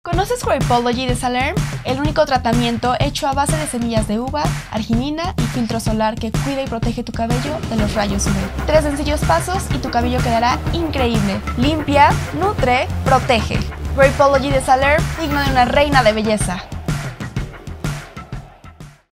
¿Conoces Grapeology de Salerm? El único tratamiento hecho a base de semillas de uva, arginina y filtro solar que cuida y protege tu cabello de los rayos UV. 3 sencillos pasos y tu cabello quedará increíble. Limpia, nutre, protege. Grapeology de Salerm, digno de una reina de belleza.